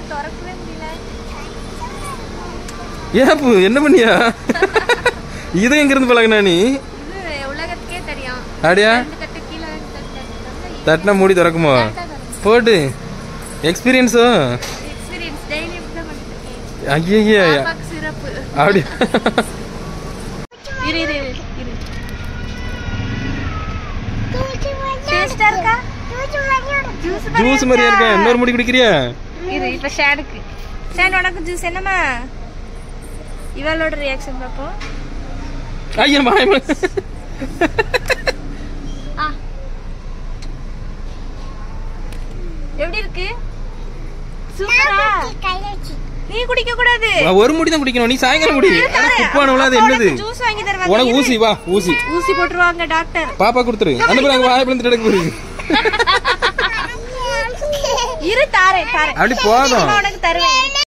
திறக்கவே முடியல. ஏப்பு என்ன பண்ணியா? இதை எங்க இருந்து பழகுனா நீ? இது உலகத்துக்கே தெரியும். அப்படியா? தட்டினா மூடி திறக்குமா? போட்டு எக்ஸ்பீரியன்ஸோ? எக்ஸ்பீரியன்ஸ் டெய்லி இப்படி பண்ணிட்டு இருக்கேன். ஐயா சிறப்பு. அப்படி இரு இரு இரு. டேஸ்டா இருக்கா? ஜூஸ் மாதிரியா இருக்கா? இன்னொரு மூடி குடிக்கிறியா? இரு இப்ப ஷானுக்கு. ஷான் உனக்கு ஜூஸ் என்னமா? இவளோட ரியாக்ஷன் பாப்போம். ஐயா மாயமா. எப்படி இருக்கு? சூப்பரா. நீ குடிக்க கூடாது. ஒரு முடி தான் குடிக்கணும். நீ சாயங்காலம் குடி. குப்பானவள அது என்னது? ஜூஸ் வாங்கி தருவாங்க. உனக்கு ஊசி வா ஊசி. ஊசி போட்டுருவாங்க டாக்டர். பாப்பா கொடுத்துரு. அனுப்புறாங்க வாய் பிளந்து நடக்க போறீங்க. இரு தாரே தாரே. அப்படி போதும். உனக்கு தருவேன்.